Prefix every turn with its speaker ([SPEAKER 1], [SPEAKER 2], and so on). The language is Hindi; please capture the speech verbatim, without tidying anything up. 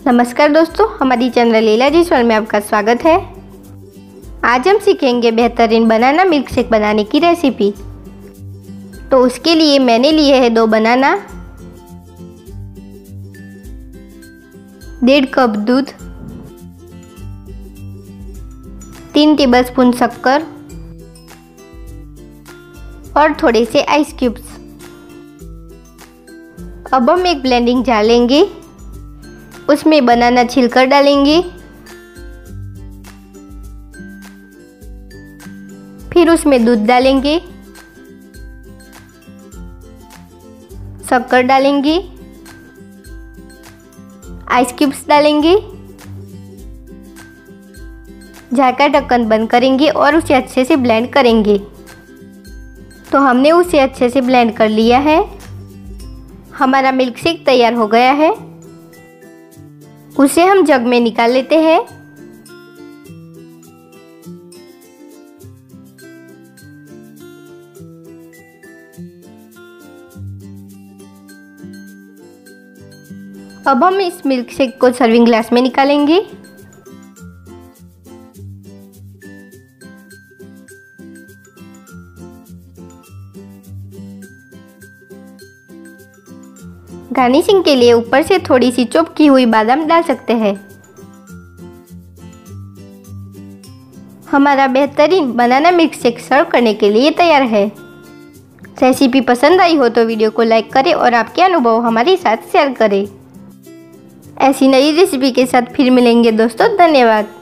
[SPEAKER 1] नमस्कार दोस्तों, हमारी चैनल लीला जिसवाल में आपका स्वागत है। आज हम सीखेंगे बेहतरीन बनाना मिल्क शेक बनाने की रेसिपी। तो उसके लिए मैंने लिए है दो बनाना, डेढ़ कप दूध, तीन टेबलस्पून शक्कर और थोड़े से आइस क्यूब्स। अब हम एक ब्लेंडिंग जार लेंगे, उसमें बनाना छिलकर डालेंगे, फिर उसमें दूध डालेंगे, शक्कर डालेंगे, आइस क्यूब्स डालेंगे, जार का ढक्कन बंद करेंगे और उसे अच्छे से ब्लेंड करेंगे। तो हमने उसे अच्छे से ब्लेंड कर लिया है। हमारा मिल्क शेक तैयार हो गया है। उसे हम जग में निकाल लेते हैं। अब हम इस मिल्क शेक को सर्विंग ग्लास में निकालेंगे। गार्निशिंग के लिए ऊपर से थोड़ी सी चॉप की हुई बादाम डाल सकते हैं। हमारा बेहतरीन बनाना मिल्क शेक सर्व करने के लिए तैयार है। रेसिपी पसंद आई हो तो वीडियो को लाइक करें और आपके अनुभव हमारे साथ शेयर करें। ऐसी नई रेसिपी के साथ फिर मिलेंगे दोस्तों। धन्यवाद।